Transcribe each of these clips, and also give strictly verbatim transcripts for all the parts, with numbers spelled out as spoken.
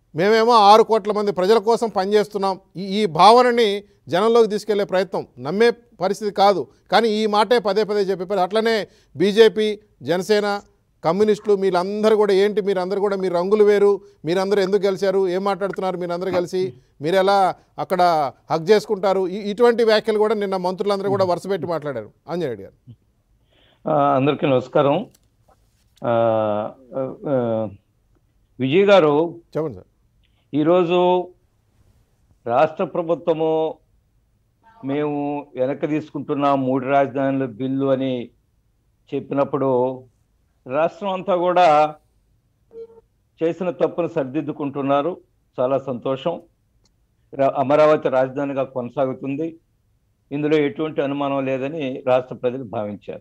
మేమేమో ఆరు కోట్ల మంది ప్రజల కోసం పనిచేస్తున్నాం ఈ ఈ భావనని జనంలోకి తీసుకెళ్లే ప్రయత్నం నమ్మే పరిస్థితి కాదు. కానీ ఈ మాటే పదే పదే చెప్పే అట్లనే బీజేపీ, జనసేన, కమ్యూనిస్టులు వీళ్ళందరూ కూడా ఏంటి మీరందరూ కూడా మీ రంగులు వేరు, మీరందరూ ఎందుకు గెలిచారు, ఏం మాట్లాడుతున్నారు మీరందరూ కలిసి, మీరు ఎలా అక్కడ హక్ చేసుకుంటారు, ఇటువంటి వ్యాఖ్యలు కూడా నిన్న మంత్రులందరూ కూడా వరుసపెట్టి మాట్లాడారు. ఆంజనేయ రెడ్డి గారు. అందరికీ నమస్కారం. విజయ్ గారు చెప్పండి సార్. ఈరోజు రాష్ట్ర ప్రభుత్వము మేము వెనక్కి తీసుకుంటున్నాం మూడు రాజధానుల బిల్లు అని చెప్పినప్పుడు రాష్ట్రం అంతా కూడా చేసిన తప్పును సరిదిద్దుకుంటున్నారు. చాలా సంతోషం. అమరావతి రాజధానిగా కొనసాగుతుంది, ఇందులో ఎటువంటి అనుమానం లేదని రాష్ట్ర ప్రజలు భావించారు.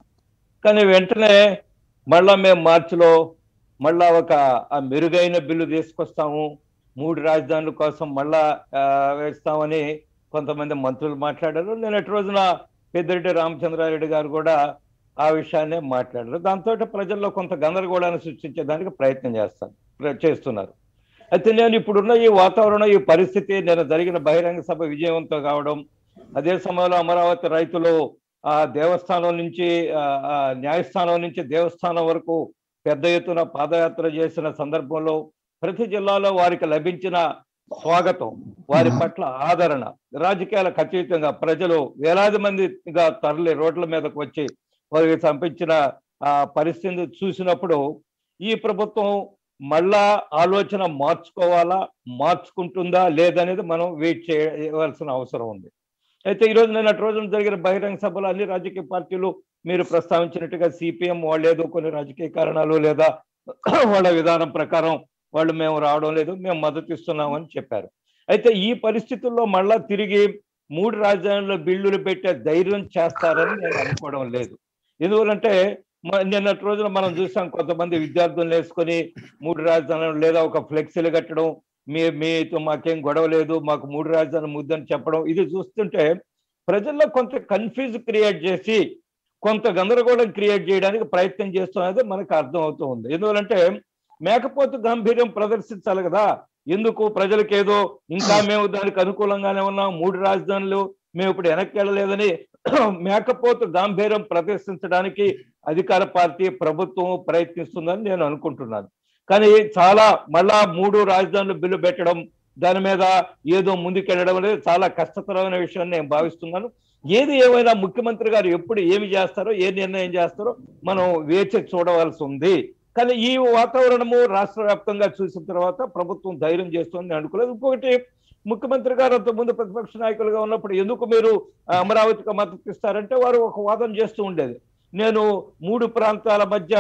కానీ వెంటనే మళ్ళా మేము మార్చిలో మళ్ళా ఒక మెరుగైన బిల్లు తీసుకొస్తాము, మూడు రాజధానుల కోసం మళ్ళా వేస్తామని కొంతమంది మంత్రులు మాట్లాడారు. నిన్నటి రోజున పెద్దిరెడ్డి రామచంద్రారెడ్డి గారు కూడా ఆ విషయాన్నే మాట్లాడారు. దాంతో ప్రజల్లో కొంత గందరగోళాన్ని సృష్టించేదానికి ప్రయత్నం చేస్తాను చేస్తున్నారు. అయితే నేను ఇప్పుడున్న ఈ వాతావరణం, ఈ పరిస్థితి, నేను జరిగిన బహిరంగ సభ విజయవంతం కావడం, అదే సమయంలో అమరావతి రైతులు ఆ దేవస్థానం నుంచి ఆ న్యాయస్థానం నుంచి దేవస్థానం వరకు పెద్ద ఎత్తున పాదయాత్ర చేసిన సందర్భంలో ప్రతి జిల్లాలో వారికి లభించిన స్వాగతం, వారి పట్ల ఆదరణ, రాజకీయాలకు అతీతంగా ప్రజలు వేలాది మందిగా తరలి రోడ్ల మీదకు వచ్చి వారికి పంపించిన ఆ పరిస్థితిని చూసినప్పుడు ఈ ప్రభుత్వం మళ్ళా ఆలోచన మార్చుకోవాలా, మార్చుకుంటుందా లేదనేది మనం వెయిట్ చేయవలసిన అవసరం ఉంది. అయితే ఈరోజు నిన్నటి రోజున జరిగిన బహిరంగ సభలో అన్ని రాజకీయ పార్టీలు మీరు ప్రస్తావించినట్టుగా సిపిఎం వాళ్ళు ఏదో కొన్ని రాజకీయ కారణాలు లేదా వాళ్ళ విధానం ప్రకారం వాళ్ళు మేము రావడం లేదు, మేము మద్దతు ఇస్తున్నామని చెప్పారు. అయితే ఈ పరిస్థితుల్లో మళ్ళా తిరిగి మూడు రాజధానుల బిల్లులు పెట్టే ధైర్యం చేస్తారని నేను అనుకోవడం లేదు. ఎందువల్లంటే నిన్నటి రోజున మనం చూసాం, కొంతమంది విద్యార్థులను వేసుకొని మూడు రాజధానులు లేదా ఒక ఫ్లెక్సీలు కట్టడం, మీ మీతో మాకేం గొడవ లేదు, మాకు మూడు రాజధానులు ముద్దని చెప్పడం, ఇది చూస్తుంటే ప్రజల్లో కొంత కన్ఫ్యూజ్ క్రియేట్ చేసి కొంత గందరగోళం క్రియేట్ చేయడానికి ప్రయత్నం చేస్తున్నది మనకు అర్థం అవుతూ ఉంది. ఎందువల్లంటే మేకపోతు గాంభీర్యం ప్రదర్శించాలి కదా. ఎందుకు ప్రజలకు ఏదో ఇంకా మేము దానికి అనుకూలంగానే ఉన్నాం, మూడు రాజధానులు మేము ఇప్పుడు వెనక్కి వెళ్ళలేదని మేకపోతు గాంభీర్యం ప్రదర్శించడానికి అధికార పార్టీ ప్రభుత్వం ప్రయత్నిస్తుందని నేను అనుకుంటున్నాను. కానీ చాలా మళ్ళా మూడు రాజధానులు బిల్లు పెట్టడం, దాని మీద ఏదో ముందుకెళ్ళడం అనేది చాలా కష్టతరమైన విషయం నేను భావిస్తున్నాను. ఏది ఏమైనా ముఖ్యమంత్రి గారు ఎప్పుడు ఏమి చేస్తారో, ఏ నిర్ణయం చేస్తారో మనం వేచి చూడవలసి ఉంది. కానీ ఈ వాతావరణము రాష్ట్ర వ్యాప్తంగా చూసిన తర్వాత ప్రభుత్వం ధైర్యం చేస్తుందని అనుకోలేదు. ఇంకొకటి, ముఖ్యమంత్రి గారు అంతకుముందు ప్రతిపక్ష నాయకులుగా ఉన్నప్పుడు ఎందుకు మీరు అమరావతికి మద్దతు ఇస్తారంటే వారు ఒక వాదన చేస్తూ ఉండేది, నేను మూడు ప్రాంతాల మధ్య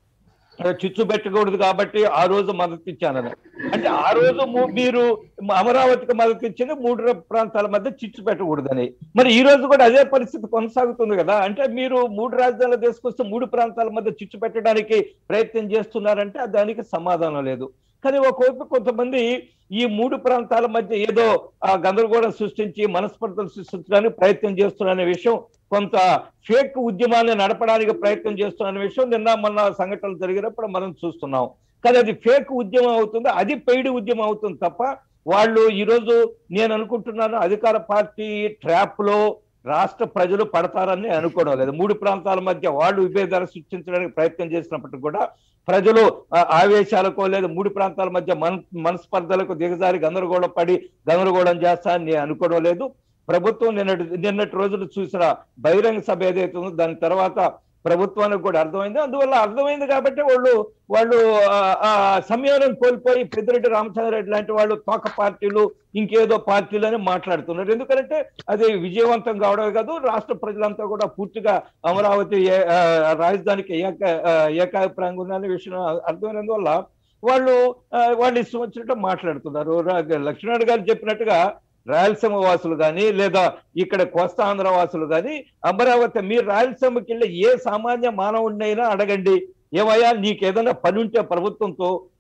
చిచ్చు పెట్టకూడదు కాబట్టి ఆ రోజు మద్దతు ఇచ్చానని. అంటే ఆ రోజు మీరు అమరావతికి మద్దతు ఇచ్చింది మూడు ప్రాంతాల మధ్య చిచ్చు పెట్టకూడదని. మరి ఈ రోజు కూడా అదే పరిస్థితి కొనసాగుతుంది కదా. అంటే మీరు మూడు రాజధానులు తీసుకొస్తే మూడు ప్రాంతాల మధ్య చిచ్చు పెట్టడానికి ప్రయత్నం చేస్తున్నారంటే దానికి సమాధానం లేదు. కానీ ఒకవైపు కొంతమంది ఈ మూడు ప్రాంతాల మధ్య ఏదో ఆ గందరగోళం సృష్టించి మనస్పర్ధలు సృష్టించడానికి ప్రయత్నం చేస్తున్న విషయం, కొంత ఫేక్ ఉద్యమాన్ని నడపడానికి ప్రయత్నం చేస్తున్న విషయం నిన్న మొన్న సంఘటనలు జరిగినప్పుడు మనం చూస్తున్నాం. కానీ అది ఫేక్ ఉద్యమం అవుతుంది, అది పెయిడ్ ఉద్యమం అవుతుంది తప్ప వాళ్ళు ఈరోజు నేను అనుకుంటున్నాను అధికార పార్టీ ట్రాప్ లో రాష్ట్ర ప్రజలు పడతారని అనుకోవడం లేదు. మూడు ప్రాంతాల మధ్య వాళ్ళు విభేదాలు సృష్టించడానికి ప్రయత్నం చేసినప్పటికీ కూడా ప్రజలు ఆవేశాలకు లేదా మూడు ప్రాంతాల మధ్య మన మనస్పర్ధలకు దిగజారి గందరగోళం పడి గందరగోళం చేస్తారని నేను అనుకోవడం లేదు. ప్రభుత్వం నిన్నటి నిన్నటి రోజులు చూసిన బహిరంగ సభ ఏదైతే ఉందో దాని తర్వాత ప్రభుత్వానికి కూడా అర్థమైంది. అందువల్ల అర్థమైంది కాబట్టి వాళ్ళు వాళ్ళు ఆ సంయమనం కోల్పోయి పెద్దిరెడ్డి రామచంద్రారెడ్డి లాంటి వాళ్ళు తోక పార్టీలు ఇంకేదో పార్టీలు అని మాట్లాడుతున్నారు. ఎందుకంటే అది విజయవంతం కావడమే కాదు, రాష్ట్ర ప్రజలంతా కూడా పూర్తిగా అమరావతి రాజధానికి ఏక ఏకాభిప్రాయంగా ఉన్న విషయం అర్థమైనందువల్ల వాళ్ళు వాళ్ళు ఇష్టం వచ్చినట్టు మాట్లాడుతున్నారు. లక్ష్మణ్ గారు చెప్పినట్టుగా రాయలసీమ వాసులు కానీ లేదా ఇక్కడ కోస్తాంధ్ర వాసులు కానీ అమరావతి, మీరు రాయలసీమకి వెళ్ళి ఏ సామాన్య మానవుడినైనా అడగండి, ఏమయ్యా నీకు ఏదైనా పని ఉంటే ప్రభుత్వంతో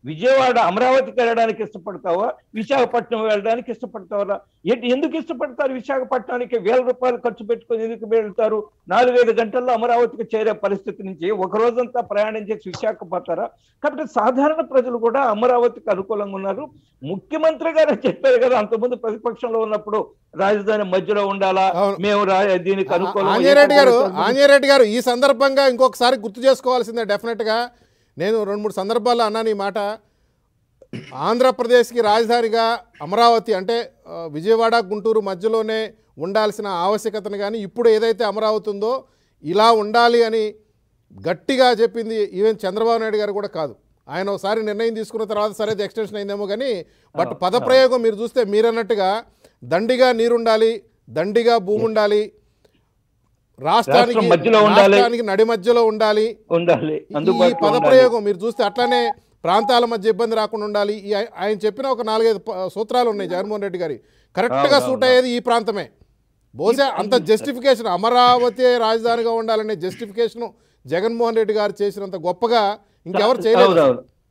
విజయవాడ అమరావతికి వెళ్ళడానికి ఇష్టపడతావా, విశాఖపట్నం వెళ్ళడానికి ఇష్టపడతావా? ఏంటి ఎందుకు ఇష్టపడతారు? విశాఖపట్నానికి వేల రూపాయలు ఖర్చు పెట్టుకొని ఎందుకు వెళ్తారు? నాలుగైదు గంటల్లో అమరావతికి చేరే పరిస్థితి నుంచి ఒక రోజంతా ప్రయాణం చేసి విశాఖపడతారా? కాబట్టి సాధారణ ప్రజలు కూడా అమరావతికి అనుకూలంగా ఉన్నారు. ముఖ్యమంత్రి గారు చెప్పారు కదా, అంతకుముందు ప్రతిపక్షంలో ఉన్నప్పుడు రాజధాని మధ్యలో ఉండాలా, మేము దీనికి అనుకూలం. ఆంజనేయుడు గారు ఆంజనేయుడు గారు ఈ సందర్భంగా ఇంకొకసారి గుర్తు చేసుకోవాల్సిందే. డెఫినెట్గా నేను రెండు మూడు సందర్భాల్లో అన్నాను ఈ మాట. ఆంధ్రప్రదేశ్కి రాజధానిగా అమరావతి అంటే విజయవాడ గుంటూరు మధ్యలోనే ఉండాల్సిన ఆవశ్యకతను కానీ ఇప్పుడు ఏదైతే అమరావతి ఉందో ఇలా ఉండాలి అని గట్టిగా చెప్పింది ఈవెన్ చంద్రబాబు నాయుడు గారు కూడా కాదు. ఆయన ఒకసారి నిర్ణయం తీసుకున్న తర్వాత సరే ఎక్స్టెన్షన్ అయిందేమో కానీ బట్ పదప్రయోగం మీరు చూస్తే మీరన్నట్టుగా దండిగా నీరుండాలి, దండిగా భూమి ఉండాలి, రాష్ట్రానికి రాష్ట్రానికి నడి మధ్యలో ఉండాలి ఉండాలి ఈ పదప్రయోగం మీరు చూస్తే అట్లానే ప్రాంతాల మధ్య ఇబ్బంది రాకుండా ఉండాలి. ఆయన చెప్పిన ఒక నాలుగైదు సూత్రాలు ఉన్నాయి జగన్మోహన్ రెడ్డి గారి, కరెక్ట్గా సూట్ అయ్యేది ఈ ప్రాంతమే. బహుశా అంత జస్టిఫికేషన్ అమరావతి రాజధానిగా ఉండాలనే జస్టిఫికేషన్ జగన్మోహన్ రెడ్డి గారు చేసినంత గొప్పగా ఇంకెవరు చేయలేదు.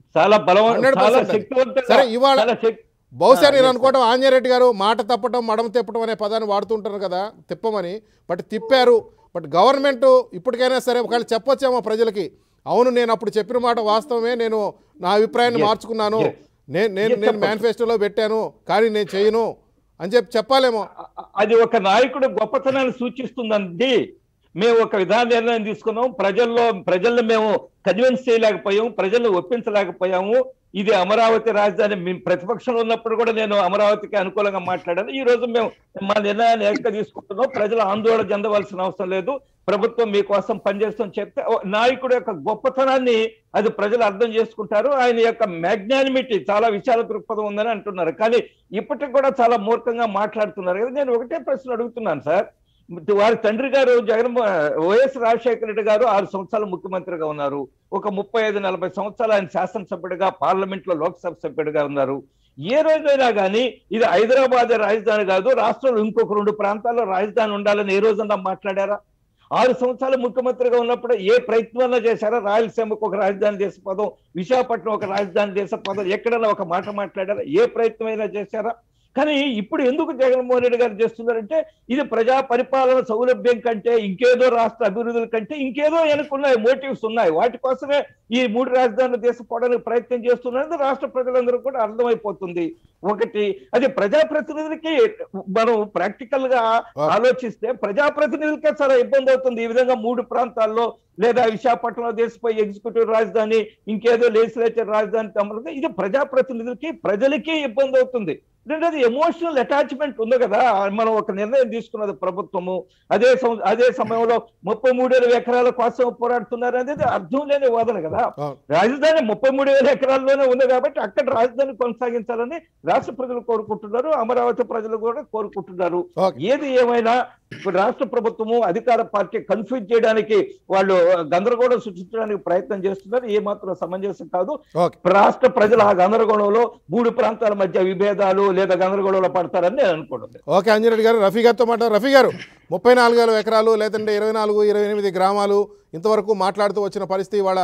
సరే ఇవాళ బహుశా నేను అనుకోవడం ఆంజనేయుడు గారు మాట తప్పటం మడమ తిప్పటం అనే పదాన్ని వాడుతుంటారు కదా, తిప్పమని. బట్ తిప్పారు. బట్ గవర్నమెంట్ ఇప్పటికైనా సరే ఒకవేళ చెప్పొచ్చేమో ప్రజలకి, అవును నేను అప్పుడు చెప్పిన మాట వాస్తవమే, నేను నా అభిప్రాయాన్ని మార్చుకున్నాను, నేను నేను నేను మేనిఫెస్టోలో పెట్టాను కానీ నేను చేయను అని చెప్పి చెప్పాలేమో. అది ఒక నాయకుడు గొప్పతనాన్ని సూచిస్తుందండి. మేము ఒక విధాన నిర్ణయం తీసుకున్నాం, ప్రజల్లో ప్రజల్ని మేము కన్విన్స్ చేయలేకపోయాము, ప్రజల్ని ఒప్పించలేకపోయాము. ఇది అమరావతి రాజధాని. మేము ప్రతిపక్షంలో ఉన్నప్పుడు కూడా నేను అమరావతికి అనుకూలంగా మాట్లాడాను. ఈ రోజు మేము మా నిర్ణయాన్ని ఏక తీసుకుంటున్నాం, ప్రజలు ఆందోళన చెందవలసిన అవసరం లేదు, ప్రభుత్వం మీకోసం పనిచేస్తాం చెప్తే నాయకుడు యొక్క గొప్పతనాన్ని అది ప్రజలు అర్థం చేసుకుంటారు. ఆయన యొక్క మ్యాగ్నానిమిటీ చాలా విశాల దృక్పథం ఉందని అంటున్నారు. కానీ ఇప్పటికి కూడా చాలా మూర్ఖంగా మాట్లాడుతున్నారు కదా. నేను ఒకటే ప్రశ్న అడుగుతున్నాను సార్, వారి తండ్రి గారు జగన్ వైఎస్ రాజశేఖర రెడ్డి గారు ఆరు సంవత్సరాలు ముఖ్యమంత్రిగా ఉన్నారు. ఒక ముప్పై ఐదు నలభై సంవత్సరాలు ఆయన శాసనసభ్యుడిగా పార్లమెంట్ లో లోక్సభ సభ్యుడిగా ఉన్నారు. ఏ రోజైనా కానీ ఇది హైదరాబాద్ రాజధాని కాదు, రాష్ట్రంలో ఇంకొక రెండు ప్రాంతాల్లో రాజధాని ఉండాలని ఏ రోజన్నా మాట్లాడారా? ఆరు సంవత్సరాలు ముఖ్యమంత్రిగా ఉన్నప్పుడు ఏ ప్రయత్నం చేశారా? రాయలసీమకు ఒక రాజధాని దేశ పదం, విశాఖపట్నం ఒక రాజధాని దేశ పదం ఎక్కడైనా ఒక మాట మాట్లాడారా? ఏ ప్రయత్నమైనా చేశారా? కానీ ఇప్పుడు ఎందుకు జగన్మోహన్ రెడ్డి గారు చేస్తున్నారంటే ఇది ప్రజా పరిపాలన సౌలభ్యం కంటే, ఇంకేదో రాష్ట్ర అభివృద్ధుల కంటే ఇంకేదో వెనుకున్నాయి, మోటివ్స్ ఉన్నాయి. వాటి కోసమే ఈ మూడు రాజధానులు తీసుకుపోవడానికి ప్రయత్నం చేస్తున్నారని రాష్ట్ర ప్రజలందరూ కూడా అర్థమైపోతుంది. ఒకటి అది ప్రజాప్రతినిధులకి మనం ప్రాక్టికల్ గా ఆలోచిస్తే ప్రజాప్రతినిధులకే చాలా ఇబ్బంది అవుతుంది. ఈ విధంగా మూడు ప్రాంతాల్లో లేదా విశాఖపట్నంలో దేశపోయి ఎగ్జిక్యూటివ్ రాజధాని, ఇంకేదో లెజిస్లేచర్ రాజధాని తమది, ఇది ప్రజాప్రతినిధులకి ప్రజలకి ఇబ్బంది అవుతుంది. రెండోది ఎమోషనల్ అటాచ్మెంట్ ఉంది కదా. మనం ఒక నిర్ణయం తీసుకున్నది ప్రభుత్వము, అదే అదే సమయంలో ముప్పై మూడు వేల ఎకరాల కోసం పోరాడుతున్నారు అనేది అర్థం లేని వాదన కదా. రాజధాని ముప్పై మూడు వేల ఎకరాల్లోనే ఉంది కాబట్టి అక్కడ రాజధాని కొనసాగించాలని రాష్ట్ర ప్రజలు కోరుకుంటున్నారు, అమరావతి ప్రజలు కూడా కోరుకుంటున్నారు. ఏది ఏమైనా ఇప్పుడు రాష్ట్ర ప్రభుత్వము అధికార పార్టీ కన్ఫ్యూజ్ చేయడానికి, వాళ్ళు గందరగోళం సృష్టించడానికి ప్రయత్నం చేస్తున్నారు. ఏ మాత్రం సమంజసం కాదు. రాష్ట్ర ప్రజలు ఆ గందరగోళంలో మూడు ప్రాంతాల మధ్య విభేదాలు లేదా గందరగోళంలో పడతారని నేను అనుకోండి. ఓకే అంజనేయుడు గారు, రఫీ గారితో మాట్లాడారు. రఫీ గారు, ముప్పై నాలుగు వేల ఎకరాలు లేదంటే ఇరవై నాలుగు ఇరవై ఎనిమిది గ్రామాలు ఇంతవరకు మాట్లాడుతూ వచ్చిన పరిస్థితి ఇవాళ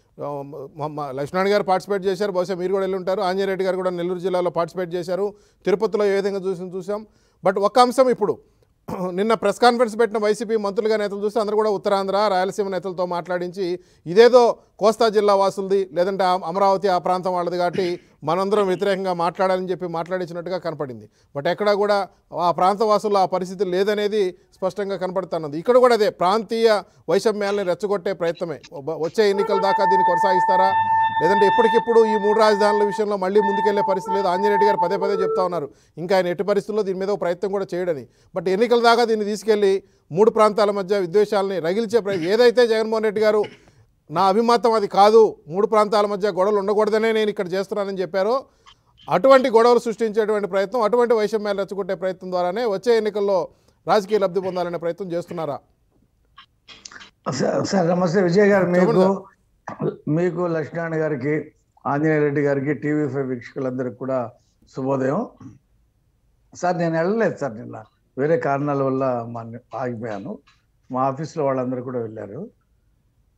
లక్ష్మణ్ గారు పార్టిసిపేట్ చేశారు, బహుశా మీరు కూడా వెళ్ళి ఉంటారు. ఆంజనేయుడు గారు కూడా నెల్లూరు జిల్లాలో పార్టిసిపేట్ చేశారు, తిరుపతిలో ఏ విధంగా చూసి చూసాం. బట్ ఒక అంశం, ఇప్పుడు నిన్న ప్రెస్ కాన్ఫరెన్స్ పెట్టిన వైసీపీ మంత్రులుగా నేతలు చూస్తే అందరూ కూడా ఉత్తరాంధ్ర రాయలసీమ నేతలతో మాట్లాడించి ఇదేదో కోస్తా జిల్లా వాసులది లేదంటే అమరావతి ఆ ప్రాంతం వాళ్ళది కాబట్టి మనందరం వ్యతిరేకంగా మాట్లాడాలని చెప్పి మాట్లాడించినట్టుగా కనపడింది. బట్ ఎక్కడా కూడా ఆ ప్రాంత వాసుల్లో ఆ పరిస్థితి లేదనేది స్పష్టంగా కనపడుతున్నది. ఇక్కడ కూడా అదే ప్రాంతీయ వైషమ్యాలని రెచ్చగొట్టే ప్రయత్నమే. వచ్చే ఎన్నికల దాకా దీన్ని కొనసాగిస్తారా లేదంటే ఎప్పటికిప్పుడు ఈ మూడు రాజధానుల విషయంలో మళ్ళీ ముందుకెళ్లే పరిస్థితి లేదు. ఆంజనేయుడు గారు పదే పదే చెప్తా ఉన్నారు ఇంకా ఆయన ఎట్టి పరిస్థితుల్లో దీని మీద ప్రయత్నం కూడా చేయడని. బట్ ఎన్నికల దాకా దీన్ని తీసుకెళ్లి మూడు ప్రాంతాల మధ్య విద్వేషాలని రగిల్చే ప్రయత్నం ఏదైతే జగన్మోహన్ రెడ్డి గారు నా అభిమతం అది కాదు, మూడు ప్రాంతాల మధ్య గొడవలు ఉండకూడదనే నేను ఇక్కడ చేస్తున్నానని చెప్పారో అటువంటి గొడవలు సృష్టించేటువంటి ప్రయత్నం, అటువంటి వైషమ్యాలు రెచ్చగొట్టే ప్రయత్నం ద్వారానే వచ్చే ఎన్నికల్లో రాజకీయ లబ్ధి పొందాలనే ప్రయత్నం చేస్తున్నారా? సార్ నమస్తే విజయ్ గారు, మీకు మీకు లక్ష్మణ్ గారికి, ఆంజనేయ రెడ్డి గారికి, టీవీ ఫైవ్ వీక్షకులందరికీ కూడా శుభోదయం. సార్ నేను వెళ్ళలేదు సార్, నిన్న వేరే కారణాల వల్ల మా ఆగిపోయాను. మా ఆఫీస్లో వాళ్ళందరూ కూడా వెళ్ళారు.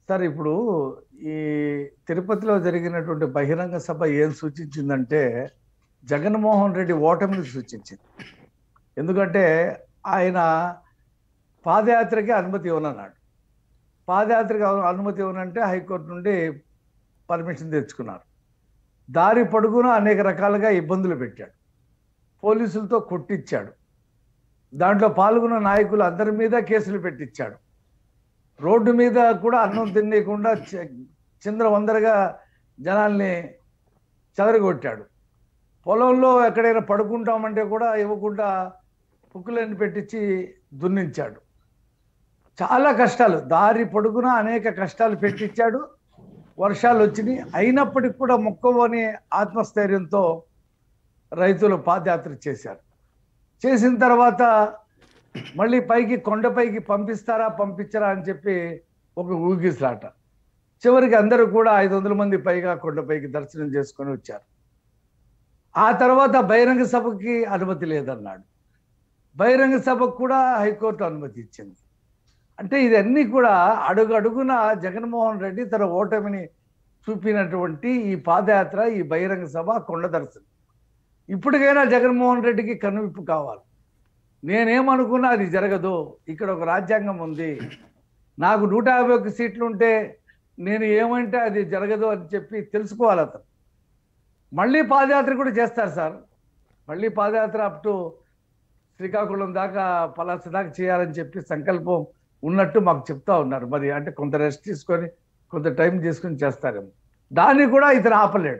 సార్ ఇప్పుడు ఈ తిరుపతిలో జరిగినటువంటి బహిరంగ సభ ఏం సూచించిందంటే జగన్మోహన్ రెడ్డి ఓటమిని సూచించింది. ఎందుకంటే ఆయన పాదయాత్రకి అనుమతి ఇవ్వనన్నాడు. పాదయాత్రకి అనుమతి ఇవ్వనంటే హైకోర్టు నుండి పర్మిషన్ తెచ్చుకున్నారు. దారి పొడుగున అనేక రకాలుగా ఇబ్బందులు పెట్టాడు, పోలీసులతో కొట్టించాడు, దాంట్లో పాల్గొన్న నాయకులు అందరి మీద కేసులు పెట్టించాడు, రోడ్డు మీద కూడా అన్నం తినేయకుండా చిందర వందరగా జనాల్ని చెదరగొట్టాడు. పొలంలో ఎక్కడైనా పడుకుంటామంటే కూడా ఇవ్వకుండా పుక్కులని పెట్టించి దున్నించాడు. చాలా కష్టాలు, దారి పొడుగున అనేక కష్టాలు పెట్టించాడు. వర్షాలు వచ్చినాయి, అయినప్పటికి కూడా మొక్కవని ఆత్మస్థైర్యంతో రైతులు పాదయాత్ర చేశారు. చేసిన తర్వాత మళ్ళీ పైకి కొండపైకి పంపిస్తారా పంపించరా అని చెప్పి ఒక ఊగిసలాట. చివరికి అందరూ కూడా ఐదు వందల మంది పైగా కొండపైకి దర్శనం చేసుకొని వచ్చారు. ఆ తర్వాత బహిరంగ సభకి అనుమతి లేదన్నాడు. బహిరంగ సభకు కూడా హైకోర్టు అనుమతి ఇచ్చింది. అంటే ఇదన్నీ కూడా అడుగు అడుగున జగన్మోహన్ రెడ్డి తన ఓటమిని చూపినటువంటి ఈ పాదయాత్ర, ఈ బహిరంగ సభ, కొండ దర్శనం. ఇప్పటికైనా జగన్మోహన్ రెడ్డికి కనువిప్పు కావాలి. నేనేమనుకున్నా అది జరగదు, ఇక్కడ ఒక రాజ్యాంగం ఉంది, నాకు నూట యాభై ఒక్క సీట్లు ఉంటే నేను ఏమంటే అది జరగదు అని చెప్పి తెలుసుకోవాలి అతను. మళ్ళీ పాదయాత్ర కూడా చేస్తారు సార్. మళ్ళీ పాదయాత్ర అప్ టు శ్రీకాకుళం దాకా, పలాస దాకా చేయాలని చెప్పి సంకల్పం ఉన్నట్టు మాకు చెప్తా ఉన్నారు. మరి అంటే కొంత రెస్ట్ తీసుకొని కొంత టైం తీసుకొని చేస్తారేమో. దాన్ని కూడా ఇతను ఆపలేడు.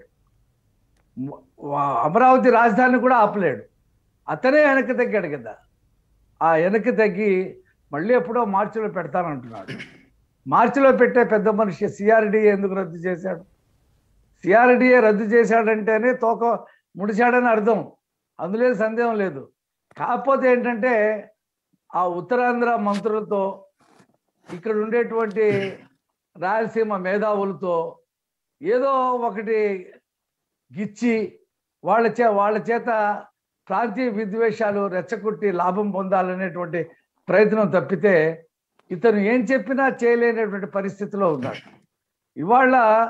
అమరావతి రాజధాని కూడా ఆపలేడు. అతనే వెనక్కి తగ్గాడు కదా. ఆ వెనక్కి తగ్గి మళ్ళీ ఎప్పుడో మార్చిలో పెడతానంటున్నాడు. మార్చిలో పెట్టే పెద్ద మనిషి సిఆర్డిఏ ఎందుకు రద్దు చేశాడు? సిఆర్డిఏ రద్దు చేశాడంటేనే తోక ముడిచాడని అర్థం, అందులో సందేహం లేదు. కాకపోతే ఏంటంటే ఆ ఉత్తరాంధ్ర మంత్రులతో, ఇక్కడ ఉండేటువంటి రాయలసీమ మేధావులతో ఏదో ఒకటి గిచ్చి వాళ్ళ చే వాళ్ళ చేత ప్రాంతీయ విద్వేషాలు రెచ్చగొట్టి లాభం పొందాలనేటువంటి ప్రయత్నం తప్పితే ఇతను ఏం చెప్పినా చేయలేనటువంటి పరిస్థితిలో ఉన్నాడు. ఇవాళ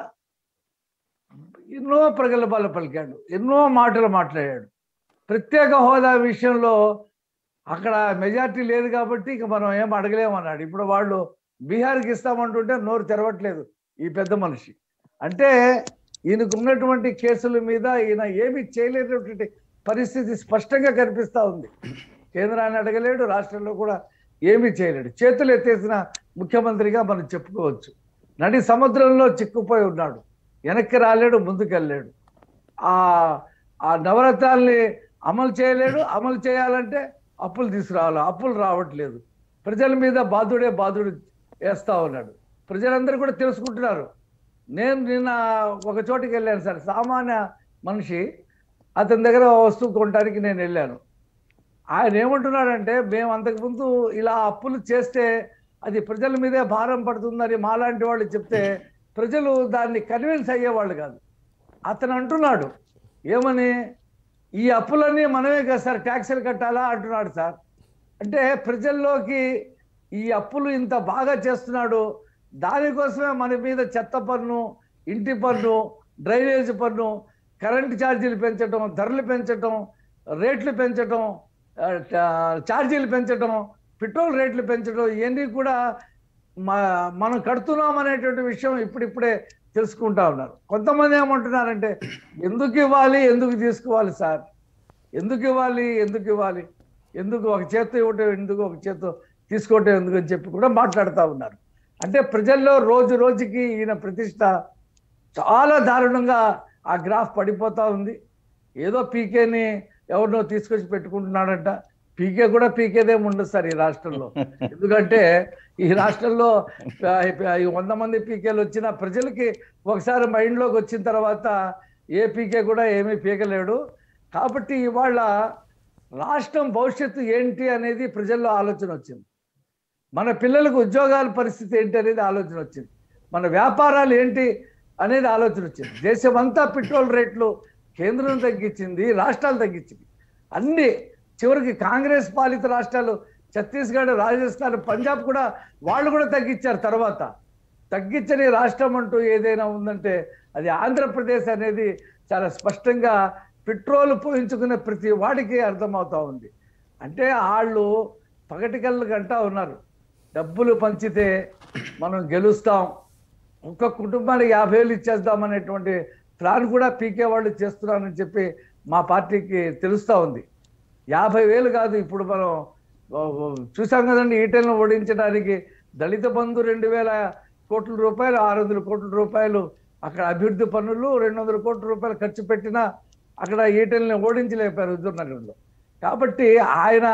ఎన్నో ప్రగల్భాలు పలికాడు, ఎన్నో మాటలు మాట్లాడాడు. ప్రత్యేక హోదా విషయంలో అక్కడ మెజార్టీ లేదు కాబట్టి ఇక మనం ఏం అడగలేమన్నాడు. ఇప్పుడు వాళ్ళు బీహార్కి ఇస్తామంటుంటే నోరు తెరవట్లేదు ఈ పెద్ద మనిషి. అంటే ఈయనకు ఉన్నటువంటి కేసుల మీద ఈయన ఏమి చేయలేనటువంటి పరిస్థితి స్పష్టంగా కనిపిస్తూ ఉంది. కేంద్రాన్ని అడగలేడు, రాష్ట్రంలో కూడా ఏమీ చేయలేడు. చేతులు ఎత్తేసిన ముఖ్యమంత్రిగా మనం చెప్పుకోవచ్చు. నడి సముద్రంలో చిక్కుపోయి ఉన్నాడు, వెనక్కి రాలేడు, ముందుకెళ్ళలేడు. ఆ ఆ నవరత్నాల్ని అమలు చేయలేడు. అమలు చేయాలంటే అప్పులు తీసుకురావాలి, అప్పులు రావట్లేదు. ప్రజల మీద బాధుడే బాధుడు వేస్తూ ఉన్నాడు. ప్రజలందరూ కూడా తెలుసుకుంటున్నారు. నేను నిన్న ఒక చోటికి వెళ్ళాను సార్, సామాన్య మనిషి, అతని దగ్గర వస్తువు కొనడానికి నేను వెళ్ళాను. ఆయన ఏమంటున్నాడంటే, మేము అంతకుముందు ఇలా అప్పులు చేస్తే అది ప్రజల మీదే భారం పడుతుందని మాలాంటి వాళ్ళు చెప్తే ప్రజలు దాన్ని కన్విన్స్ అయ్యేవాళ్ళు కాదు. అతను అంటున్నాడు ఏమని, ఈ అప్పులన్నీ మనమే కదా సార్ ట్యాక్సులు కట్టాలా అంటున్నాడు సార్. అంటే ప్రజల్లోకి ఈ అప్పులు ఇంత బాగా చేస్తున్నాడు, దానికోసమే మన మీద చెత్త పన్ను, ఇంటి పన్ను, డ్రైనేజ్ పన్ను, కరెంటు ఛార్జీలు పెంచడం, ధరలు పెంచడం, రేట్లు పెంచడం, ఛార్జీలు పెంచడం, పెట్రోల్ రేట్లు పెంచడం, ఇవన్నీ కూడా మనం కడుతున్నాం అనేటువంటి విషయం ఇప్పుడిప్పుడే తెలుసుకుంటా ఉన్నారు. కొంతమంది ఏమంటున్నారంటే, ఎందుకు ఇవ్వాలి, ఎందుకు తీసుకోవాలి సార్, ఎందుకు ఇవ్వాలి, ఎందుకు ఇవ్వాలి, ఎందుకు ఒక చేత్తో ఇవ్వటం ఎందుకు, ఒక చేత్తో తీసుకోవటం ఎందుకు అని చెప్పి కూడా మాట్లాడుతూ ఉన్నారు. అంటే ప్రజల్లో రోజు రోజుకి ఈయన ప్రతిష్ట చాలా దారుణంగా ఆ గ్రాఫ్ పడిపోతూ ఉంది. ఏదో పీకేని ఎవరినో తీసుకొచ్చి పెట్టుకుంటున్నాడంట. పీకే కూడా పీకేదేం ఉండదు సార్ ఈ రాష్ట్రంలో. ఎందుకంటే ఈ రాష్ట్రంలో వంద మంది పీకేలు వచ్చిన ప్రజలకి ఒకసారి మైండ్లోకి వచ్చిన తర్వాత ఏ పీకే కూడా ఏమీ పీకలేడు. కాబట్టి ఇవాళ రాష్ట్రం భవిష్యత్తు ఏంటి అనేది ప్రజల్లో ఆలోచన వచ్చింది. మన పిల్లలకు ఉద్యోగాల పరిస్థితి ఏంటి అనేది ఆలోచన వచ్చింది. మన వ్యాపారాలు ఏంటి అనేది ఆలోచన వచ్చింది. దేశమంతా పెట్రోల్ రేట్లు కేంద్రం తగ్గించింది, రాష్ట్రాలు తగ్గించింది. అన్ని చివరికి కాంగ్రెస్ పాలిత రాష్ట్రాలు ఛత్తీస్గఢ్, రాజస్థాన్, పంజాబ్ కూడా వాళ్ళు కూడా తగ్గించారు. తర్వాత తగ్గించని రాష్ట్రం అంటూ ఏదైనా ఉందంటే అది ఆంధ్రప్రదేశ్ అనేది చాలా స్పష్టంగా పెట్రోల్ పోయించుకునే ప్రతి వాడికి అర్థమవుతా ఉంది. అంటే వాళ్ళు పగటి కళ్ళు గంటా ఉన్నారు, డబ్బులు పంచితే మనం గెలుస్తాం, ఒక్క కుటుంబానికి యాభై వేలు ఇచ్చేద్దాం అనేటువంటి ప్లాన్ కూడా పీకే వాళ్ళు చేస్తున్నారని చెప్పి మా పార్టీకి తెలుస్తూ ఉంది. యాభై వేలు కాదు, ఇప్పుడు మనం చూసాం కదండి, ఈటెలను ఓడించడానికి దళిత బంధు రెండు వేల కోట్ల రూపాయలు ఆరు వందల కోట్ల రూపాయలు అక్కడ అభివృద్ధి పనులు రెండు వందల కోట్ల రూపాయలు ఖర్చు పెట్టినా అక్కడ ఈటెల్ని ఓడించలేపారు హుజూర్నగర్లో. కాబట్టి ఆయన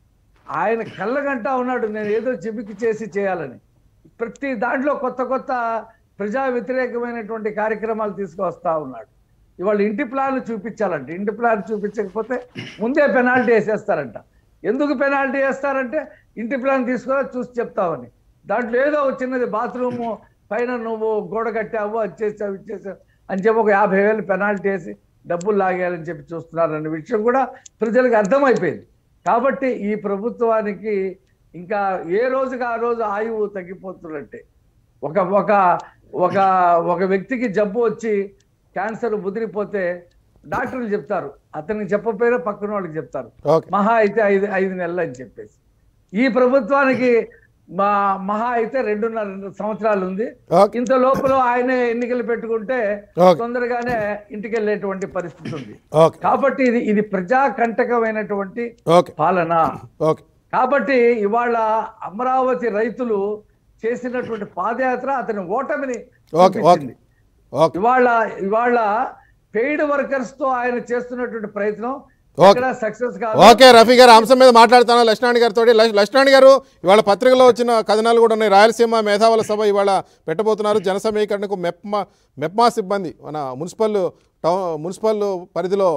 ఆయన కళ్ళగంటా ఉన్నాడు నేను ఏదో చిబికి చేసి చేయాలని. ప్రతి దాంట్లో కొత్త కొత్త ప్రజా వ్యతిరేకమైనటువంటి కార్యక్రమాలు తీసుకువస్తా ఉన్నాడు. ఇవాళ ఇంటి ప్లాన్లు చూపించాలంట, ఇంటి ప్లాన్ చూపించకపోతే ముందే పెనాల్టీ వేసేస్తారంట. ఎందుకు పెనాల్టీ వేస్తారంటే ఇంటి ప్లాన్ తీసుకురా చూసి చెప్తామని. దాంట్లో ఏదో చిన్నది బాత్రూము పైన నువ్వు గోడ కట్టావు, అది చేసావు, ఇది చేసావు అని చెప్పి ఒక యాభై వేలు పెనాల్టీ వేసి డబ్బులు లాగేయాలని చెప్పి చూస్తున్నారన్న విషయం కూడా ప్రజలకు అర్థమైపోయింది. కాబట్టి ఈ ప్రభుత్వానికి ఇంకా ఏ రోజుకి ఆ రోజు ఆయువు తగ్గిపోతున్నట్టే. ఒక ఒక ఒక ఒక వ్యక్తికి జబ్బు వచ్చి క్యాన్సర్ ముదిరిపోతే డాక్టర్లు చెప్తారు, అతనికి చెప్పకపోయినా పక్కన వాళ్ళకి చెప్తారు మహా అయితే ఐదు ఐదు నెలలు అని చెప్పేసి. ఈ ప్రభుత్వానికి మా మహా అయితే రెండున్నర సంవత్సరాలు ఉంది. ఇంత లోపల ఆయనే ఎన్నికలు పెట్టుకుంటే తొందరగానే ఇంటికి వెళ్ళేటువంటి పరిస్థితి ఉంది. కాబట్టి ఇది ఇది ప్రజాకంటకమైనటువంటి పాలన. కాబట్టి ఇవాళ అమరావతి రైతులు చేసినటువంటి పాదయాత్ర అతని ఓటమిని చూపించింది. ఇవాళ ఇవాళ పెయిడ్ వర్కర్స్ తో ఆయన చేస్తున్నటువంటి ప్రయత్నం సక్సెస్ కాదు. ఓకే రఫీ గారు, అంశం మీద మాట్లాడుతాను లక్ష్మణ్ గారితో. లక్ష్మణ్ గారు, ఇవాళ పత్రికలో వచ్చిన కథనాలు కూడా ఉన్నాయి. రాయలసీమ మేధావుల సభ ఇవాళ పెట్టబోతున్నారు. జన సమీకరణకు మెప్మా మెప్మా సిబ్బంది మన మున్సిపల్ టౌన్ మున్సిపల్ పరిధిలో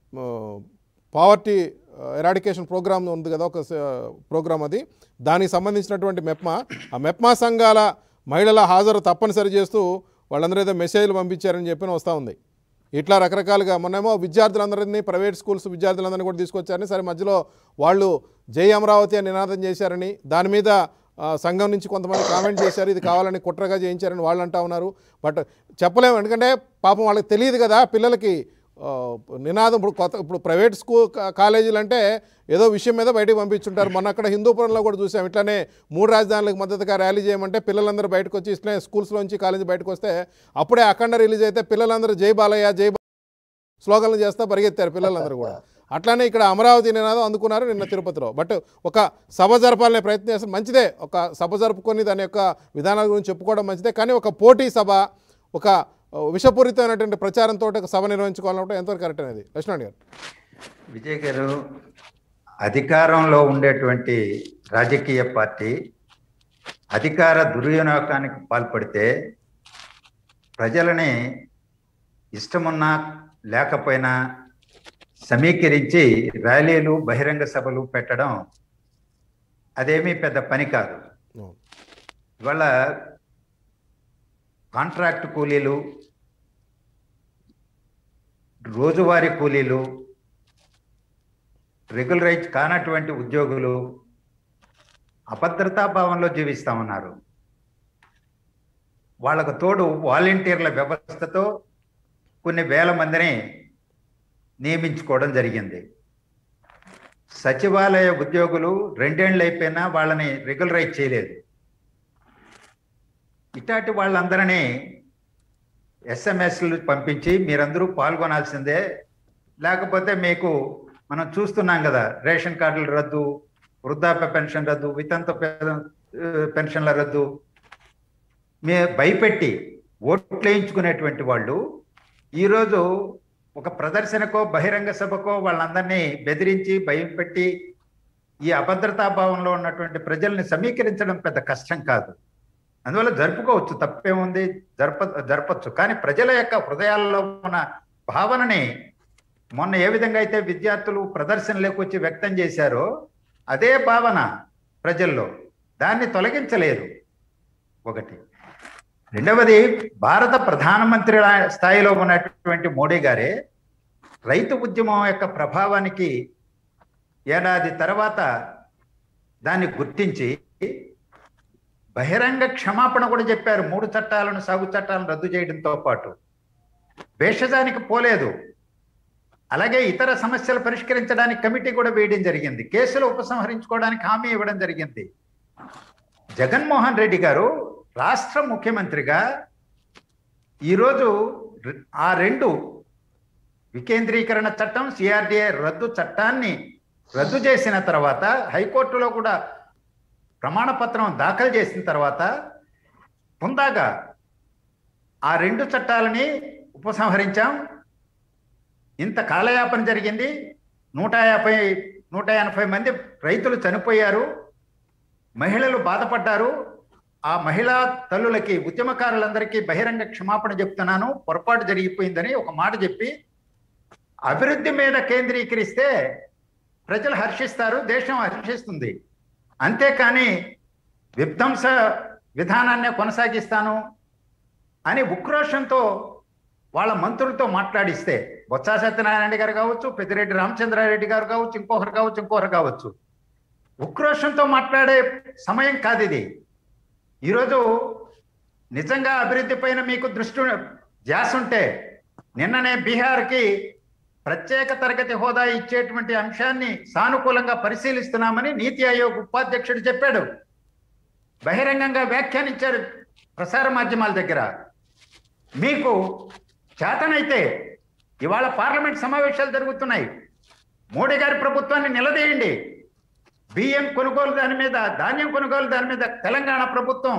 పావర్టీ ఎరాడికేషన్ ప్రోగ్రామ్ ఉంది కదా, ఒక ప్రోగ్రామ్ అది, దానికి సంబంధించినటువంటి మెప్మా ఆ మెప్మా సంఘాల మహిళల హాజరు తప్పనిసరి చేస్తూ వాళ్ళందరూ ఏదో మెసేజ్లు పంపించారని చెప్పి వస్తూ ఉంది. ఇట్లా రకరకాలుగా మొన్నేమో విద్యార్థులందరినీ ప్రైవేట్ స్కూల్స్ విద్యార్థులందరినీ కూడా తీసుకొచ్చారని, సరే మధ్యలో వాళ్ళు జై అమరావతి అని నినాదం చేశారని, దాని మీద సంఘం నుంచి కొంతమంది కామెంట్ చేశారు, ఇది కావాలని కుట్రగా చేయించారని వాళ్ళు అంటూ ఉన్నారు. బట్ చెప్పలేము, ఎందుకంటే పాపం వాళ్ళకి తెలియదు కదా పిల్లలకి నినాదం. ఇప్పుడు కొత్త ఇప్పుడు ప్రైవేట్ స్కూల్ కాలేజీలు అంటే ఏదో విషయం మీద బయటకు పంపించుంటారు. మొన్న అక్కడ హిందూపురంలో కూడా చూసాం, ఇట్లానే మూడు రాజధానులకు మద్దతుగా ర్యాలీ చేయమంటే పిల్లలందరూ బయటకు వచ్చి ఇట్లనే స్కూల్స్లోంచి కాలేజీ బయటకు వస్తే అప్పుడే అఖండ రిలీజ్ అయితే పిల్లలందరూ జై బాలయ్య జై స్లోగన్లు చేస్తా పరిగెత్తారు పిల్లలందరూ కూడా. అట్లానే ఇక్కడ అమరావతి నినాదం అందుకున్నారు నిన్న తిరుపతిలో. బట్ ఒక సభ జరపాలనే ప్రయత్నం చేస్తే మంచిదే, ఒక సభ జరుపుకొని దాని యొక్క విధానాల గురించి చెప్పుకోవడం మంచిదే. కానీ ఒక పోటీ సభ, ఒక విషపూరితమైనటువంటి ప్రచారంతో ఒక సభ నిర్వహించుకోవాలంటే ఎంతవరకు కరెక్ట్ అనేది లక్ష్మణ్ గారు? విజయ్ గారు, అధికారంలో ఉండేటువంటి రాజకీయ పార్టీ అధికార దుర్వినియోగానికి పాల్పడితే ప్రజలని ఇష్టమున్నా లేకపోయినా సమీకరించి ర్యాలీలు బహిరంగ సభలు పెట్టడం అదేమీ పెద్ద పని కాదు. ఇవాళ కాంట్రాక్ట్ కూలీలు, రోజువారీ కూలీలు, రెగ్యులరైజ్ కానటువంటి ఉద్యోగులు అభద్రతా భావంలో జీవిస్తామన్నారు. వాళ్ళకు తోడు వాలంటీర్ల వ్యవస్థతో కొన్ని వేల మందిని నియమించుకోవడం జరిగింది. సచివాలయ ఉద్యోగులు రెండేళ్ళు అయిపోయినా వాళ్ళని రెగ్యులరైజ్ చేయలేదు. ఇట్లాంటి వాళ్ళందరినీ ఎస్ఎంఎస్లు పంపించి మీరందరూ పాల్గొనాల్సిందే, లేకపోతే మీకు మనం చూస్తున్నాం కదా రేషన్ కార్డుల రద్దు, వృద్ధాప్య పెన్షన్ రద్దు, వితంతు పెన్షన్ల రద్దు, మే భయపెట్టి ఓట్లు వేయించుకునేటువంటి వాళ్ళు ఈరోజు ఒక ప్రదర్శనకో బహిరంగ సభకో వాళ్ళందరినీ బెదిరించి భయం పెట్టి ఈ అభద్రతా భావంలో ఉన్నటువంటి ప్రజల్ని సమీకరించడం పెద్ద కష్టం కాదు. అందువల్ల జరుపుకోవచ్చు, తప్పేముంది, జరప జరపచ్చు కానీ ప్రజల యొక్క హృదయాల్లో ఉన్న భావనని మొన్న ఏ విధంగా అయితే విద్యార్థులు ప్రదర్శనలోకి వచ్చి వ్యక్తం చేశారో అదే భావన ప్రజల్లో, దాన్ని తొలగించలేదు. ఒకటి. రెండవది, భారత ప్రధానమంత్రి స్థాయిలో ఉన్నటువంటి మోడీ గారే రైతు ఉద్యమం యొక్క ప్రభావానికి ఏడాది తర్వాత దాన్ని గుర్తించి బహిరంగ క్షమాపణ కూడా చెప్పారు. మూడు చట్టాలను, సాగు చట్టాలను రద్దు చేయడంతో పాటు భేషజానికి పోలేదు. అలాగే ఇతర సమస్యలు పరిష్కరించడానికి కమిటీ కూడా వేయడం జరిగింది. కేసులు ఉపసంహరించుకోవడానికి హామీ ఇవ్వడం జరిగింది. జగన్మోహన్ రెడ్డి గారు రాష్ట్ర ముఖ్యమంత్రిగా ఈరోజు ఆ రెండు వికేంద్రీకరణ చట్టం, సిఆర్డిఏ రద్దు చట్టాన్ని రద్దు చేసిన తర్వాత, హైకోర్టులో కూడా ప్రమాణ పత్రం దాఖలు చేసిన తర్వాత పొందాగా ఆ రెండు చట్టాలని ఉపసంహరించాం. ఇంత కాలయాపన జరిగింది. నూట యాభై నూట ఎనభై మంది రైతులు చనిపోయారు, మహిళలు బాధపడ్డారు. ఆ మహిళా తల్లులకి, ఉద్యమకారులందరికీ బహిరంగ క్షమాపణ చెప్తున్నాను, పొరపాటు జరిగిపోయిందని ఒక మాట చెప్పి అభివృద్ధి మీద కేంద్రీకరిస్తే ప్రజలు హర్షిస్తారు, దేశం హర్షిస్తుంది. అంతేకాని విధ్వంస విధానాన్ని కొనసాగిస్తాను అని ఉక్రోషంతో వాళ్ళ మంత్రులతో మాట్లాడిస్తే, బొత్స సత్యనారాయణ గారు కావచ్చు, పెద్దిరెడ్డి రామచంద్రారెడ్డి గారు కావచ్చు, ఇంకొకరు కావచ్చు ఇంకొకరు కావచ్చు, ఉక్రోషంతో మాట్లాడే సమయం కాదు ఇది. ఈరోజు నిజంగా అభివృద్ధి పైన మీకు దృష్టి ధ్యాస ఉంటే, నిన్ననే బీహార్కి ప్రత్యేక తరగతి హోదా ఇచ్చేటువంటి అంశాన్ని సానుకూలంగా పరిశీలిస్తున్నామని నీతి ఆయోగ్ ఉపాధ్యక్షుడు చెప్పాడు. బహిరంగంగా వ్యాఖ్యానించారు ప్రసార మాధ్యమాల దగ్గర. మీకు చేతనైతే ఇవాళ పార్లమెంట్ సమావేశాలు జరుగుతున్నాయి, మోడీ గారి ప్రభుత్వాన్ని నిలదీయండి. బియ్యం కొనుగోలు దాని మీద, ధాన్యం కొనుగోలు దాని మీద తెలంగాణ ప్రభుత్వం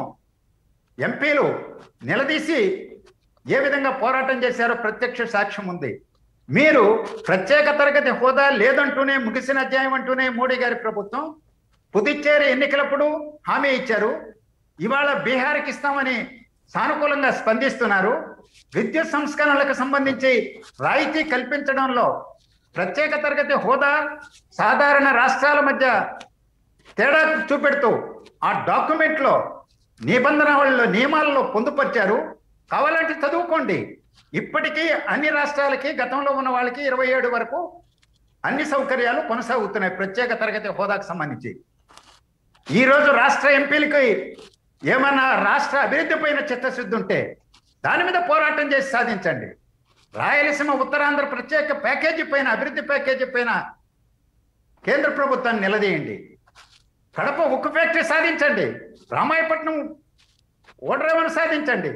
ఎంపీలు నిలదీసి ఏ విధంగా పోరాటం చేశారో ప్రత్యక్ష సాక్ష్యం ఉంది. మీరు ప్రత్యేక తరగతి హోదా లేదంటూనే, ముగిసిన అధ్యాయం అంటూనే మోడీ గారి ప్రభుత్వం పుదుచ్చేరి ఎన్నికలప్పుడు హామీ ఇచ్చారు. ఇవాళ బీహార్కి ఇస్తామని సానుకూలంగా స్పందిస్తున్నారు. విద్యుత్ సంస్కరణలకు సంబంధించి రాయితీ కల్పించడంలో ప్రత్యేక తరగతి హోదా సాధారణ రాష్ట్రాల మధ్య తేడా చూపెడుతూ ఆ డాక్యుమెంట్లో నిబంధనలలో, నియమాలలో పొందుపరిచారు. కావాలంటే చదువుకోండి. ఇప్పటికీ అన్ని రాష్ట్రాలకి, గతంలో ఉన్న వాళ్ళకి ఇరవై ఏడు వరకు అన్ని సౌకర్యాలు కొనసాగుతున్నాయి ప్రత్యేక తరగతి హోదాకు సంబంధించి. ఈరోజు రాష్ట్ర ఎంపీలకి ఏమన్నా రాష్ట్ర అభివృద్ధి పైన చిత్తశుద్ధి ఉంటే దాని మీద పోరాటం చేసి సాధించండి. రాయలసీమ, ఉత్తరాంధ్ర ప్రత్యేక ప్యాకేజీ పైన, అభివృద్ధి ప్యాకేజీ పైన కేంద్ర ప్రభుత్వాన్ని నిలదీయండి. కడప ఉక్కు ఫ్యాక్టరీ సాధించండి. రామాయపట్నం ఓడరేవను సాధించండి.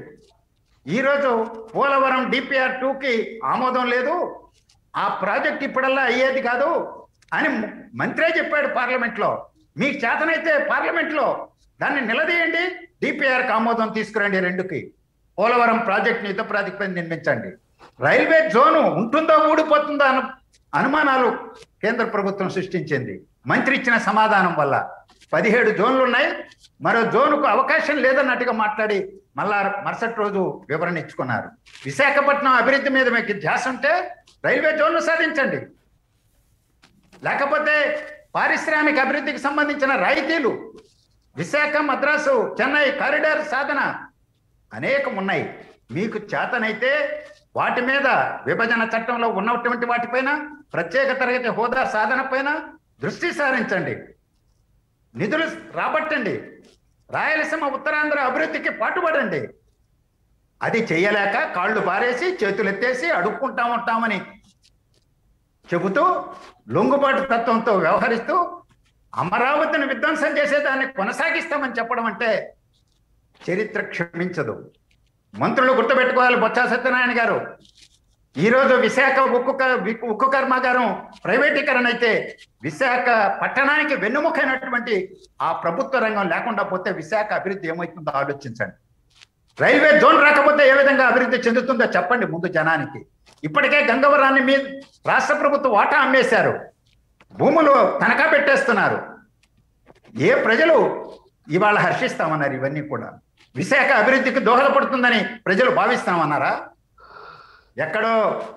ఈరోజు పోలవరం డిపిఆర్ టూకి ఆమోదం లేదు, ఆ ప్రాజెక్ట్ ఇప్పుడల్లా అయ్యేది కాదు అని మంత్రే చెప్పాడు పార్లమెంట్లో. మీకు చేతనైతే పార్లమెంట్లో దాన్ని నిలదీయండి, డిపిఆర్కి ఆమోదం తీసుకురండి. రెండుకి పోలవరం ప్రాజెక్ట్ యుద్ధ ప్రాతిపదికన నిర్మించండి. రైల్వే జోను ఉంటుందో ఊడిపోతుందో అను అనుమానాలు కేంద్ర ప్రభుత్వం సృష్టించింది మంత్రి ఇచ్చిన సమాధానం వల్ల. పదిహేడు జోన్లు ఉన్నాయి, మరో జోనుకు అవకాశం లేదన్నట్టుగా మాట్లాడి మళ్ళా మరుసటి రోజు వివరణ ఇచ్చుకున్నారు. విశాఖపట్నం అభివృద్ధి మీద మీకు ధ్యాస ఉంటే రైల్వే జోన్లు సాధించండి, లేకపోతే పారిశ్రామిక అభివృద్ధికి సంబంధించిన రాయితీలు, విశాఖ, మద్రాసు, చెన్నై కారిడార్ సాధన అనేకం ఉన్నాయి. మీకు చేతనైతే వాటి మీద, విభజన చట్టంలో ఉన్నటువంటి వాటిపైన, ప్రత్యేక తరగతి హోదా సాధన పైన దృష్టి సారించండి, నిధులు రాబట్టండి, రాయలసీమ, ఉత్తరాంధ్ర అభివృద్ధికి పాటుపడండి. అది చేయలేక కాళ్ళు పారేసి చేతులు ఎత్తేసి అడుక్కుంటా ఉంటామని చెబుతూ లొంగుబాటు తత్వంతో వ్యవహరిస్తూ అమరావతిని విధ్వంసం చేసేదాన్ని కొనసాగిస్తామని చెప్పడం అంటే చరిత్ర క్షమించదు. మంత్రులు గుర్తుపెట్టుకోవాలి. బొత్స సత్యనారాయణ గారు, ఈరోజు విశాఖ ఉక్కు ఉక్కు కర్మాగారం ప్రైవేటీకరణ అయితే విశాఖ పట్టణానికి వెన్నుముకైనటువంటి ఆ ప్రభుత్వ రంగం లేకుండా పోతే విశాఖ అభివృద్ధి ఏమవుతుందో ఆలోచించండి. రైల్వే జోన్ రాకపోతే ఏ విధంగా అభివృద్ధి చెందుతుందో చెప్పండి ముందు జనానికి. ఇప్పటికే గంగవరాన్ని మీ రాష్ట్ర ప్రభుత్వం వాటా అమ్మేశారు, భూములు తనఖా పెట్టేస్తున్నారు. ఏ ప్రజలు ఇవాళ హర్షిస్తామన్నారు? ఇవన్నీ కూడా విశాఖ అభివృద్ధికి దోహదపడుతుందని ప్రజలు భావిస్తామన్నారా? ఎక్కడో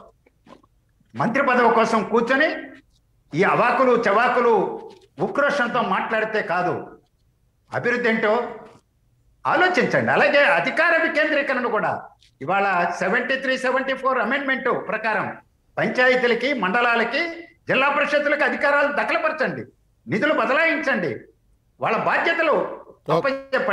మంత్రి పదవి కోసం కూర్చొని ఈ అవాకులు చవాకులు ఉక్రోషంతో మాట్లాడితే కాదు. అభివృద్ధి ఏంటో ఆలోచించండి. అలాగే అధికార వికేంద్రీకరణ కూడా ఇవాళ seventy three seventy four amendment ప్రకారం పంచాయతీలకి, మండలాలకి, జిల్లా పరిషత్తులకు అధికారాలు దఖలపరచండి, నిధులు బదలాయించండి, వాళ్ళ బాధ్యతలు చెప్పండి.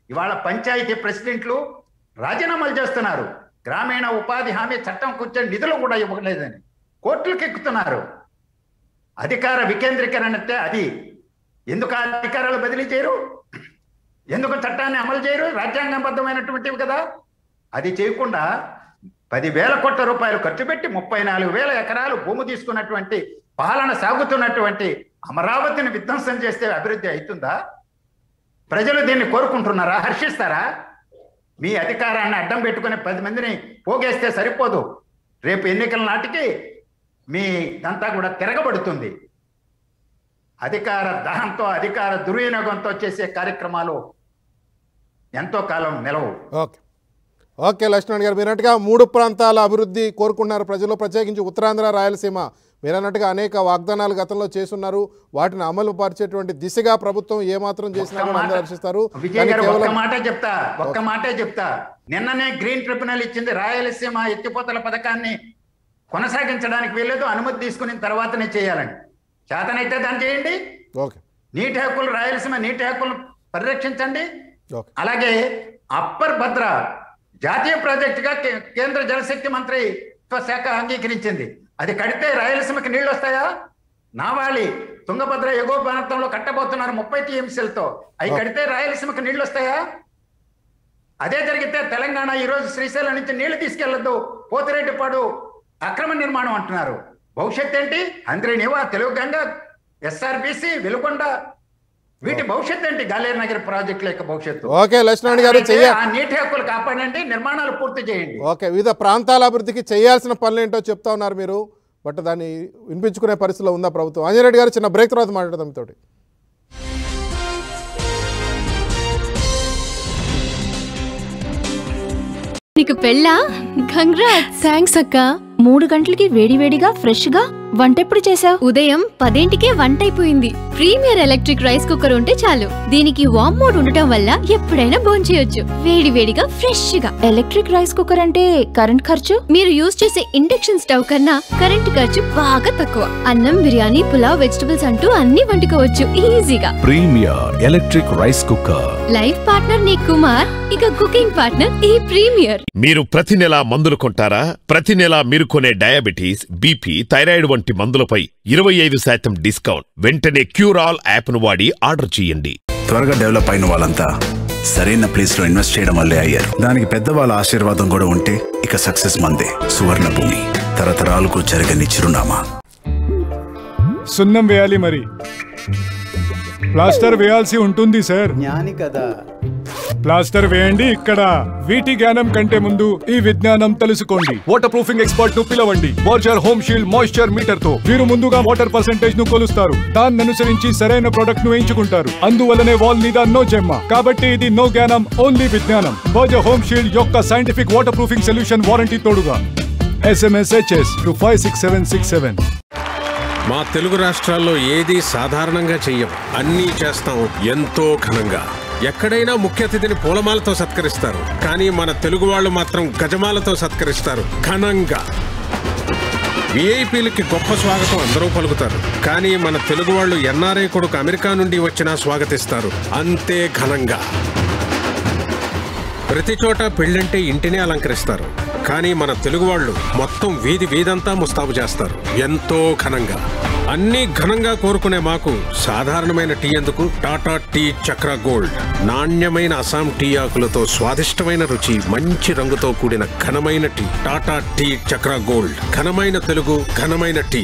ఇవాళ పంచాయతీ ప్రెసిడెంట్లు రాజీనామాలు చేస్తున్నారు. గ్రామీణ ఉపాధి హామీ చట్టం కూర్చొని నిధులు కూడా ఇవ్వలేదని కోర్టులకు ఎక్కుతున్నారు. అధికార వికేంద్రీకరణ అంటే అది. ఎందుకు ఆ అధికారాలు బదిలీ చేయరు? ఎందుకు చట్టాన్ని అమలు చేయరు? రాజ్యాంగబద్ధమైనటువంటివి కదా. అది చేయకుండా పదివేల కోట్ల రూపాయలు ఖర్చు పెట్టి ముప్పై నాలుగు వేల ఎకరాలు భూమి తీసుకున్నటువంటి పాలన సాగుతున్నటువంటి అమరావతిని విధ్వంసం చేస్తే అభివృద్ధి అవుతుందా? ప్రజలు దీన్ని కోరుకుంటున్నారా? హర్షిస్తారా? మీ అధికారాన్ని అడ్డం పెట్టుకుని పది మందిని పోగేస్తే సరిపోదు. రేపు ఎన్నికల నాటికి మీ అంతా కూడా తిరగబడుతుంది. అధికార దహంతో అధికార దుర్వినియోగంతో చేసే కార్యక్రమాలు ఎంతో కాలం నిలవు. ఓకే ఓకే లక్ష్మణ్ గారు, మీరు అన్నట్టుగా మూడు ప్రాంతాల అభివృద్ధి కోరుకుంటున్నారు ప్రజలు, ప్రత్యేకించి ఉత్తరాంధ్ర రాయలసీమ. మీరు అన్నట్టుగా అనేక వాగ్దానాలు గతంలో చేస్తున్నారు. వాటిని అమలు పరిచేటువంటి దిశగా ప్రభుత్వం ఏమాత్రం చేసినా కూడా అందరూ హర్షిస్తారు. విజయ్ గారు ఒక్క మాట చెప్తా ఒక్క మాటే చెప్తా నిన్ననే గ్రీన్ ట్రిబ్యునల్ ఇచ్చింది రాయలసీమ ఎత్తిపోతల పథకాన్ని కొనసాగించడానికి వీల్లేదు, అనుమతి తీసుకున్న తర్వాతనే చేయాలని. చేతనైతే దాన్ని చేయండి. ఓకే, నీటి హక్కులు రాయలసీమ నీటి హక్కులు పరిరక్షించండి. ఓకే, అలాగే అప్పర్ భద్ర జాతీయ ప్రాజెక్టుగా కేంద్ర జలశక్తి మంత్రిత్వ శాఖ అంగీకరించింది. అది కడితే రాయలసీమకి నీళ్లు వస్తాయా? నావాలి తుంగభద్ర ఎగువ ప్రాంతంలో కట్టబోతున్నారు ముప్పై టీఎంసీలతో. అవి కడితే రాయలసీమకి నీళ్లు వస్తాయా? అదే జరిగితే తెలంగాణ ఈరోజు శ్రీశైలం నుంచి నీళ్లు తీసుకెళ్లొద్దు, పోతిరెడ్డిపాడు అక్రమ నిర్మాణం అంటున్నారు. భవిష్యత్ ఏంటి? అంద్రేనివా, తెలుగు గంగ, ఎస్ఆర్బిసి, వెలుగొండ, వీటి భవిష్యత్ ఏంటి? గాలేరు నగర్ ప్రాజెక్టుల యొక్క భవిష్యత్తు. ఓకే లక్ష్మణ్ గారు, ఆ నీటి హక్కులు కాపాడండి, నిర్మాణాలు పూర్తి చేయండి. ఓకే, వివిధ ప్రాంతాల అభివృద్ధికి చేయాల్సిన పనులు ఏంటో చెప్తా ఉన్నారు మీరు, బట్ దాన్ని వినిపించుకునే పరిస్థితిలో ఉందా ప్రభుత్వం? అంజనరెడ్డి గారు, చిన్న బ్రేక్ తర్వాత మాట్లాడదాం మీతోటి. నీకు పెళ్ళా? కంగ్రాట్స్. థ్యాంక్స్ అక్క. మూడు గంటలకి వేడివేడిగా ఫ్రెష్ గా వంటెప్పుడు చేసావు? ఉదయం పదేంటికే వంట అయిపోయింది. ప్రీమియర్ ఎలక్ట్రిక్ రైస్ కుక్కర్ ఉంటే చాలు. దీనికి వామ్ మోడ్ ఉండటం వల్ల ఎప్పుడైనా భోంచేయొచ్చు, వేడి వేడిగా ఫ్రెష్ గా. ఎలక్ట్రిక్ రైస్ కుక్కర్ అంటే కరెంట్ ఖర్చు? మీరు యూజ్ చేసే ఇండక్షన్ స్టవ్ కన్నా కరెంట్ ఖర్చు బాగా తక్కువ. అన్నం, బిర్యానీ, పులావ్, వెజిటబుల్స్ అంటూ అన్ని వండుకోవచ్చు ఈజీగా. Premier electric rice cooker. Life partner నీ కుమార్, ఇక కుకింగ్ పార్ట్నర్ ఈ ప్రీమియర్. మీరు ప్రతి నెల మందులు కొంటారా? ప్రతి నెల మీరు కొనే డయాబెటీస్, బీపీ, థైరాయిడ్ వంటి మందులపై ఇరవై ఐదు శాతం డిస్కౌంట్. వెంటనే క్యూరాల్ యాప్ ను వాడి ఆర్డర్ చేయండి. త్వరగా డెవలప్ అయిన వాళ్ళంతా సరైన ప్లేస్ లో ఇన్వెస్ట్ చేయడం వల్లే అయ్యారు. దానికి పెద్దవాళ్ళ ఆశీర్వాదం కూడా ఉంటే ఇక సక్సెస్ మందే. సువర్ణ భూమి, తరతరాలకు జరగని చిరునామా. సున్నం వేయాలి, మరి ప్లాస్టర్ వేయాల్సి ఉంటుంది సార్. జ్ఞాని కదా. ప్లాస్టర్ వేయండి ఇక్కడ. వీటి జ్ఞానం కంటే ముందు ఈ విజ్ఞానం తెలుసుకోండి. వాటర్ ప్రూఫింగ్ ఎక్స్పర్ట్ ను పిలవండి. Watcher Home Shield moisture meter తో వీరు ముందుగా వాటర్ పర్సెంటేజ్ ను కొలుస్తారు. దాన్ని అనుసరించి సరైన ప్రొడక్ట్ ను ఎంచుకుంటారు. అందువల్లనే వాల్ మీద నో జెమ్మ. కాబట్టి ఇది నో జ్ఞానం, ఓన్లీ విజ్ఞానం. వాచర్ హోమ్ షీల్డ్ యొక్క scientific waterproofing solution warranty తోడుగా. SMS HS to five six seven six seven. మా తెలుగు రాష్ట్రాల్లో ఏది సాధారణంగా చెయ్యం, అన్నీ చేస్తాం ఎంతో ఘనంగా. ఎక్కడైనా ముఖ్య అతిథిని పూలమాలతో సత్కరిస్తారు, కానీ మన తెలుగు వాళ్ళు మాత్రం గజమాలతో సత్కరిస్తారు ఘనంగా. విఐపీలకి గొప్ప స్వాగతం అందరూ పలుకుతారు, కానీ మన తెలుగు వాళ్ళు ఎన్ఆర్ఐ కొడుకు అమెరికా నుండి వచ్చినా స్వాగతిస్తారు అంతే ఘనంగా. ప్రతి చోట పెళ్ళంటే ఇంటినే అలంకరిస్తారు, కానీ మన తెలుగు వాళ్ళు మొత్తం వీధి వీధంతా ముస్తాబు చేస్తారు ఎంతో ఘనంగా. అన్నీ ఘనంగా కోరుకునే మాకు సాధారణమైన టీ ఎందుకు? Tata tea Chakra Gold. నాణ్యమైన అస్సాం టీ ఆకులతో స్వాదిష్టమైన రుచి, మంచి రంగుతో కూడిన ఘనమైన tea. Tata tea Chakra Gold. ఘనమైన తెలుగు, ఘనమైన టీ.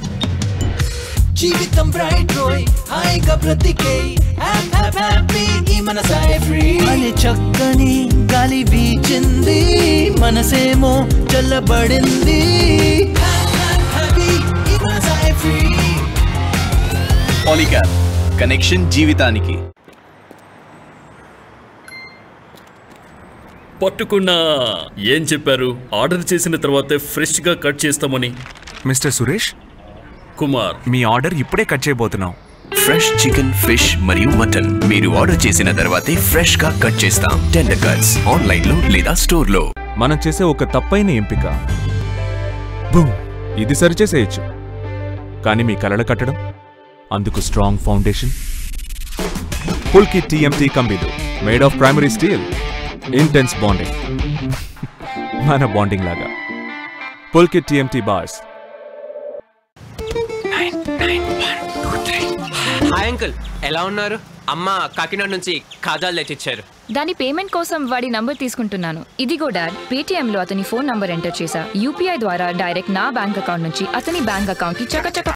జీవితం బ్రైట్ రోయ్, హాయిగా బ్రతికే హ్యాపీ ఈ మనసాయ్ ఫ్రీ అనే చక్కని గాలి వీచింది, మనసేమో చల్లబడింది. హ్యాపీ ఈ మనసాయ్ ఫ్రీ. పాలీక్యాప్, కనెక్షన్ జీవితానికి. పట్టుకున్నా. ఏం చెప్పారు? ఆర్డర్ చేసిన తర్వాతే ఫ్రెష్ గా కట్ చేస్తామని. మిస్టర్ సురేష్ కుమార్, మీ ఆర్డర్ ఇప్పుడే కట్ చేయబోతున్నాం. ఫ్రెష్ చికెన్, ఫిష్ మరియు మటన్ మీరు ఆర్డర్ చేసిన తర్వాతే ఫ్రెష్ గా కట్ చేస్తాం. టెండర్ కట్స్ ఆన్లైన్ లో లేదా స్టోర్ లో. మనం చేసే ఒక తప్పైన ఎంపిక బూమ్, ఇది సరిచేసేయచ్చు. కానీ మీ కలలు కట్టడం, అందుకు స్ట్రాంగ్ ఫౌండేషన్ పుల్కి టీఎంటీ కంబీలు. Made of primary steel, intense bonding. మన బాండింగ్ లాగా. Pulkit TMT bars. Hi uncle, ఎలా ఉన్నారు? అమ్మ కాకినాడ నుంచి ఖాజాలు తెచ్చిచ్చారు. దాని పేమెంట్ కోసం వాడి నంబర్ తీసుకుంటున్నాను. ఇదిగో డాడ్, పేటిఎంలో అతని ఫోన్ నంబర్ ఎంటర్ చేశా. యూపీఐ ద్వారా డైరెక్ట్ నా బ్యాంక్ అకౌంట్ నుంచి అతని బ్యాంక్ అకౌంట్ కి చకచక